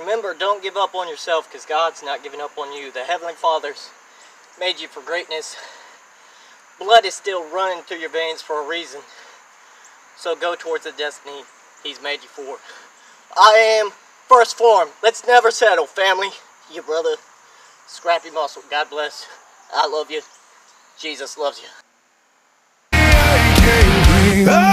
remember, don't give up on yourself, because God's not giving up on you. The Heavenly Father's made you for greatness. Blood is still running through your veins for a reason. So go towards the destiny He's made you for. I am First Form. Let's never settle, family. Your brother, Scrappy Muscle. God bless. I love you. Jesus loves you.